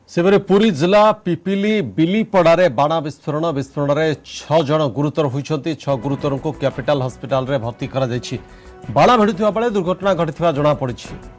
सेबरे पुरी जिला पिपिली बिलीपड़ारे बाणा विस्फोरण विस्फोरण में 6 जन गुरुतर होती 6 गुरुतर को कैपिटल हॉस्पिटल रे भर्ती करा बाणा भिड़ुवा बेले दुर्घटना घटी जना पड़ी।